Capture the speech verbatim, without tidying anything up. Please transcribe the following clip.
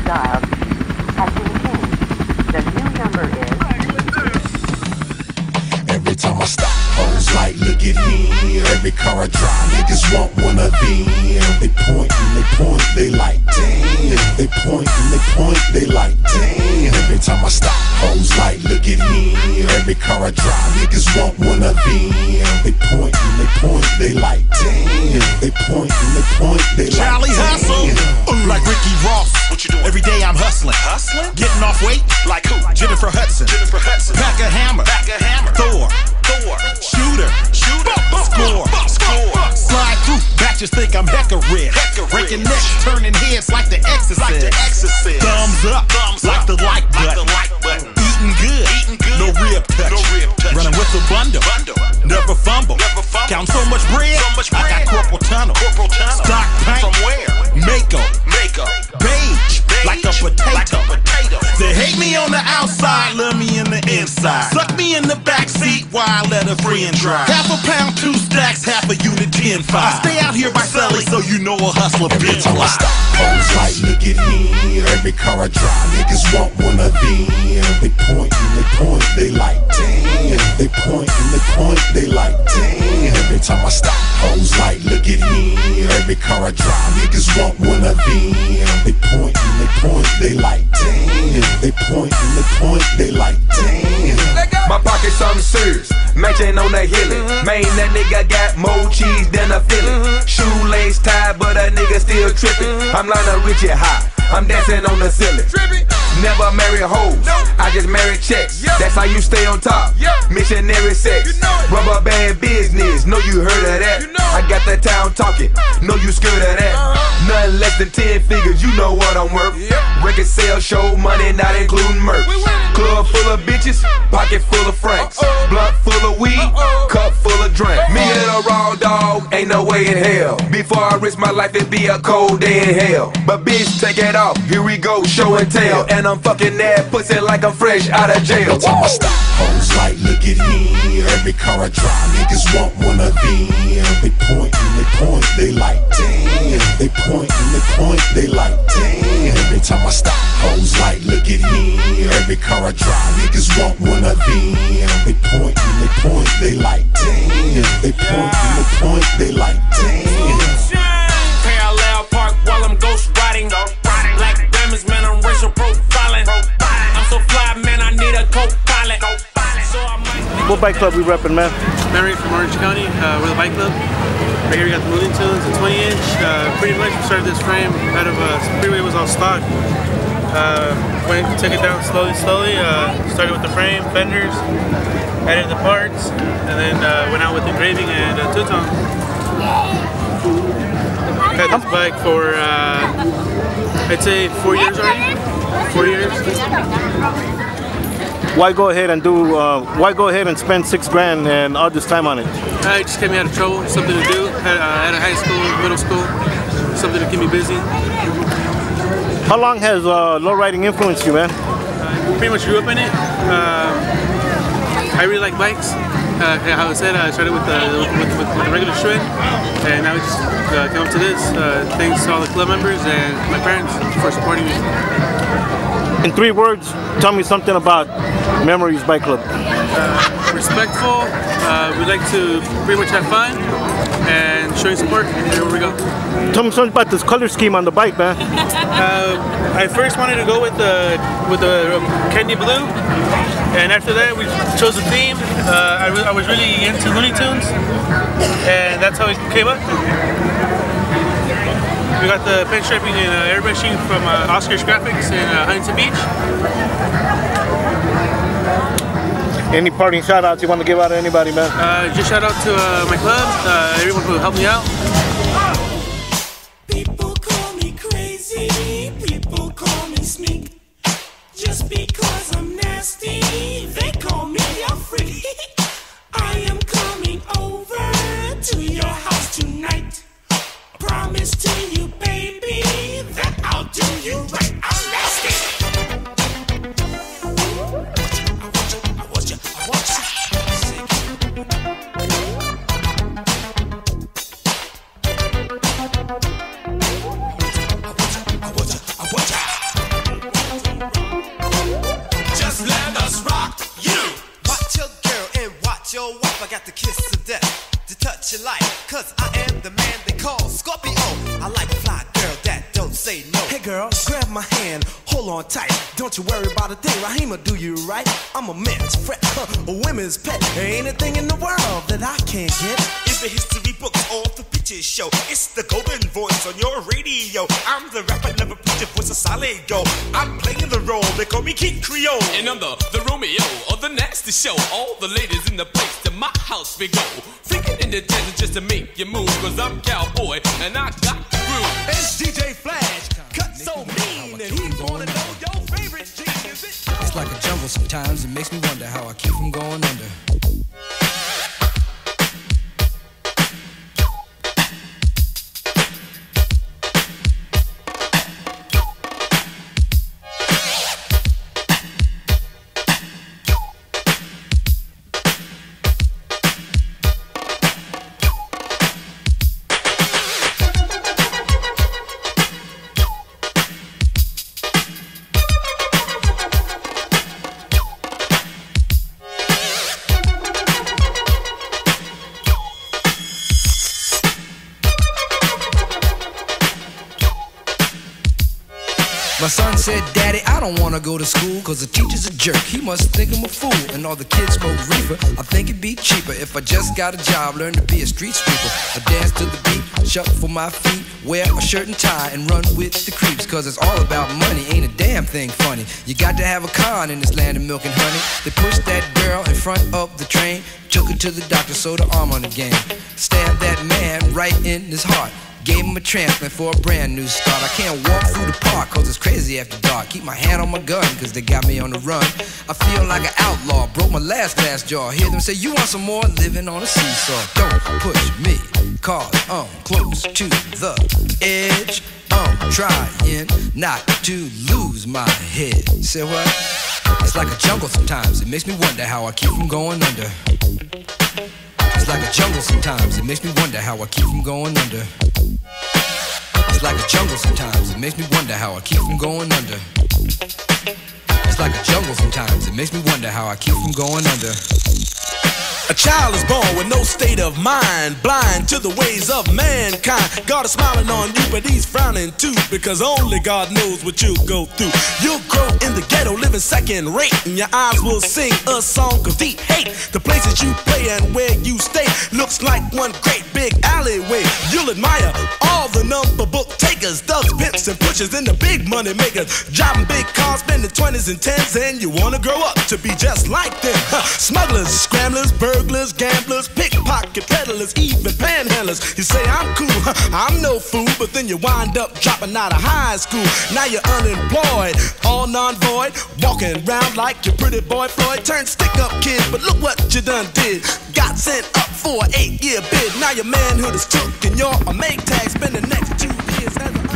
have dialed has been changed. The new number is... Every time I stop, hoes like, look at him. Every car I drive, niggas want one of them. They point and they point, they like, damn. They point and they point, they like, damn. Every time I stop, hoes like, look at him. Every car I drive, niggas want one of them. They point and they point, they like, damn. They point and they point, they like, Charlie Hustle, damn. like Ricky Ross. What you doing? Every day I'm hustling, Hustling? getting off weight, Like who? Jennifer Hudson, Jennifer Hudson. pack a hammer, Back a hammer. Thor, Thor. shooter, Shooter. score, Score. slide through, batches think I'm hecka rich, Hecka breaking rich. necks, turning heads like the Exorcist, Like the Exorcist. thumbs up, Thumbs like up. the like Like button, the like button. eating good, Eating good. no rib touch, No rib touch. running with a bundle, Bundle. never fumble, Never fumble. count so much bread, So much I got bread. corporal tunnel, Corporal tunnel. stock paint, From where? Mako, Makeup. beige, Beige. like a potato. Like a potato. They hate me on the outside, love me in the inside. Suck me in the backseat while I let a friend drive. Half a pound, two stacks, half a unit, ten five. I stay out here by Sully, so you know a hustler Every been time I alive. stop, hoes like, look at him. Every car I drive, niggas want one of them. They point and they point, they like, damn. They point and they point, they like, damn. Every time I stop, hoes like, look at him. Every car I drive, niggas want one of them. They point and they point, they like, damn. They point and they point, they like, damn. My pocket's something serious, matching on the hilly. Man, that nigga got more cheese than a Philly. Shoelace tied, but a nigga still tripping. I'm Lionel Richie high, I'm dancing on the ceiling. Never marry hoes, I just marry checks. That's how you stay on top. Missionary sex, rubber band business. Know you heard of that? I got that town talking. Know you scared of that? Nothing less than ten figures. You know what I'm worth. Record sales, show money, not including merch. Club full of bitches, pocket full of francs. Blunt full of weed, cup full of drink. Me and a raw dog, ain't no way in hell. Before I risk my life, it'd be a cold day in hell. But bitch, take it off. Here we go, show and tell. And I'm fucking that pussy like I'm fresh out of jail. Every time I stop, hoes like, look at him. Every car I drive, niggas want one of them. They point and they point, they like, damn. They point and they point, they like, damn. Every time I stop, hoes like, look at him. Every car I drive, niggas want one of them. They point and they point, they like, damn. They point and they point, they like, damn. Parallel park while I'm ghost riding. Black diamonds, man, I'm racial profiling. I'm so fly, man, I need a co-pilot. So I might... What bike club we reppin', man? Mary from Orange County, uh, we're the bike club. Right here we got the Looney Tunes, a twenty inch. Uh, pretty much we started this frame out of uh, Freeway was all stock. Uh, went took it down slowly, slowly. Uh, started with the frame, fenders, added the parts, and then uh, went out with engraving and uh, two-tone. Had this bike for uh, I'd say four years already. Four years. Why go ahead and do? Uh, why go ahead and spend six grand and all this time on it? I just kept me out of trouble, something to do. Had, uh, at a high school, middle school, something to keep me busy. How long has uh, low riding influenced you, man? Uh, pretty much grew up in it. Uh, I really like bikes. Uh, how I said, I started with the, with, with, with the regular Schwinn, and now we just uh, came up to this. Uh, thanks to all the club members and my parents for supporting me. In three words, tell me something about Memories Bike Club. Uh, respectful. Uh, we like to pretty much have fun and showing support. Here we go. Tell me something about this color scheme on the bike, man. Uh, I first wanted to go with the with the candy blue, and after that we chose the theme. Uh, I, re I was really into Looney Tunes, and that's how it came up. We got the pen striping and uh, airbrushing from uh, Oscar's Graphics in uh, Huntington Beach. Any parting shout outs you want to give out to anybody, man? Uh, just shout out to uh, my club, uh, everyone who helped me out. People call me crazy, people call me sneak. Just because I'm nasty, they call me a freak. I am coming over to your house tonight. Promise to you, baby, that I'll do you right. I'm nasty. I want you, I want you, I want you, I want you. girl, grab my hand, hold on tight. Don't you worry about a thing, Raheem do you right. I'm a man's fret, huh, a women's pet. There ain't a thing in the world that I can't get. It's the history books, all the pictures show. It's the golden voice on your radio. I'm the rapper, never put your voice a solid go. I'm playing the role, they call me King Creole. And I'm the, the Romeo of the nasty show. All the ladies in the place, to my house we go. Freaking in the desert just to make you move. Cause I'm cowboy and I got the groove. It's D J Flash, cut so mean, and he wanna know your favorite gene. Is it? It's like a jungle sometimes, it makes me wonder how I keep from going under. My son said, Daddy, I don't wanna go to school, cause the teacher's a jerk, he must think I'm a fool. And all the kids smoke reefer, I think it'd be cheaper if I just got a job, learn to be a street sweeper. I dance to the beat, shuffle my feet, wear a shirt and tie, and run with the creeps. Cause it's all about money, ain't a damn thing funny. You got to have a con in this land of milk and honey. They pushed that girl in front of the train, took her to the doctor, sewed her arm on the game. Stabbed that man right in his heart, gave him a transplant for a brand new start. I can't walk through the park cause it's crazy after dark. Keep my hand on my gun cause they got me on the run. I feel like an outlaw, broke my last glass jaw. Hear them say, you want some more? Living on a seesaw. Don't push me cause I'm close to the edge. I'm trying not to lose my head. Say what? It's like a jungle sometimes, it makes me wonder how I keep from going under. It's like a jungle sometimes, it makes me wonder how I keep from going under. It's like a jungle sometimes, it makes me wonder how I keep from going under. It's like a jungle sometimes, it makes me wonder how I keep from going under. A child is born with no state of mind, blind to the ways of mankind. God is smiling on you, but he's frowning too, because only God knows what you'll go through. You'll grow in the ghetto, living second rate, and your eyes will sing a song of deep hate. The places you play and where you stay looks like one great big alleyway. You'll admire all the number book takers, thugs, pimps, and pushers, and the big money makers, driving big cars, spending twenties and tens, and you wanna grow up to be just like them. Huh. Smugglers, scramblers, burglars, gamblers, pickpocket peddlers, even panhandlers. You say I'm cool, huh, I'm no fool, but then you wind up dropping out of high school. Now you're unemployed, all non-void, walking around like your pretty boy Floyd. Turned stick-up kid, but look what you done did. Got sent up for an eight-year bid. Now your manhood is took and you're a make tag. Spend the next two years as a